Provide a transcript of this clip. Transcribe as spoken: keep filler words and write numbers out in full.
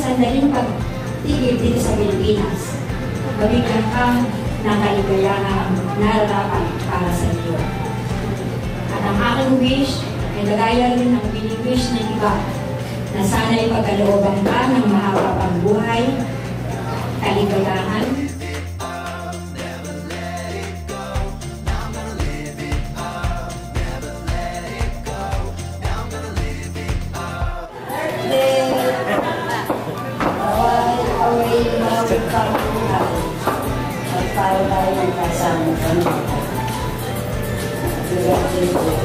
sandaling pagtigil dito sa Pilipinas, mabigyan ka ng kaligayahang nararapat para sa iyo. At ang aking wish ay nagaya rin ang bini-wish ng iba na sana'y pagkalooban ka ng mahaba pang buhay, kaligayahan, para tayo kasama kami.